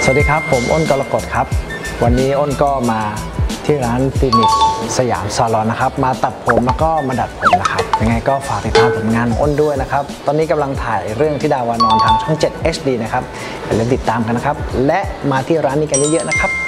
สวัสดีครับผมอ้นกรกฎครับวันนี้อ้นก็มาที่ร้านฟินิกสยามซาลอนนะครับมาตัดผมแล้วก็มาดัดผมนะครับยังไงก็ฝากติดตามผลงานอ้นด้วยนะครับตอนนี้กำลังถ่ายเรื่องธิดาวานอนทางช่อง 7 HD นะครับอย่าลืมติดตามกันนะครับและมาที่ร้านนี้กันเยอะๆนะครับ